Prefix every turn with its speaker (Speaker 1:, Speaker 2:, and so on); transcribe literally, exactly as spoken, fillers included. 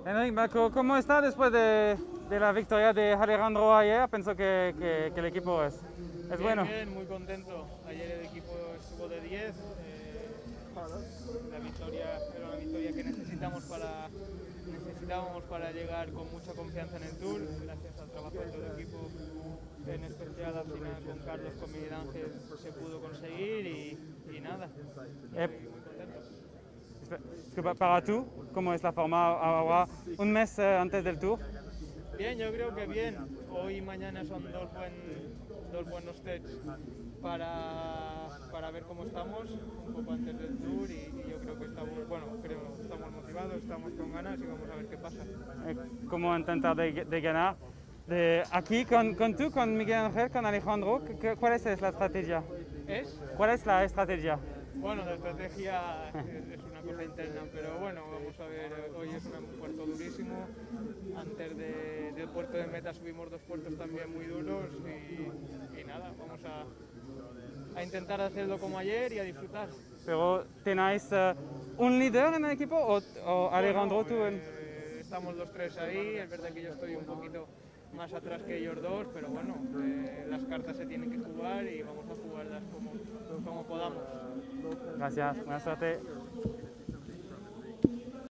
Speaker 1: Enric, ¿cómo está después de, de la victoria de Alejandro ayer? Pienso que, que, que el equipo es, es
Speaker 2: bien,
Speaker 1: bueno.
Speaker 2: Bien, muy contento. Ayer el equipo estuvo de diez. Eh, la victoria era una victoria que necesitamos para, necesitábamos para llegar con mucha confianza en el Tour. Gracias al trabajo de todo el equipo, en especial al final con Carlos, con Miguel Ángel, se pudo conseguir y, y nada, y
Speaker 1: Eh,
Speaker 2: muy contento.
Speaker 1: es que para tú, ¿cómo es la forma ahora, un mes eh, antes del Tour?
Speaker 2: Bien, yo creo que bien. Hoy y mañana son dos, buen, dos buenos tests para, para ver cómo estamos, un poco antes del Tour, y, y yo creo que estamos, bueno, creo, estamos motivados, estamos con ganas y vamos a ver qué pasa.
Speaker 1: Eh, ¿Cómo intentar de, de ganar? De, aquí con, con tú, con Miguel Ángel, con Alejandro, ¿qué, ¿cuál es la estrategia?
Speaker 2: ¿Es?
Speaker 1: ¿Cuál es la estrategia?
Speaker 2: Bueno, la estrategia es una cosa interna, pero bueno, vamos a ver, hoy es un puerto durísimo. Antes de, del puerto de meta subimos dos puertos también muy duros y, y nada, vamos a, a intentar hacerlo como ayer y a disfrutar.
Speaker 1: Pero ¿tenéis uh, un líder en el equipo o, o Alejandro
Speaker 2: Bueno,
Speaker 1: tú? En...
Speaker 2: eh, estamos los tres ahí, es verdad que yo estoy un poquito más atrás que ellos dos, pero bueno, eh, las cartas se tienen que jugar y vamos a jugarlas como, como podamos.
Speaker 1: Gracias, buena suerte.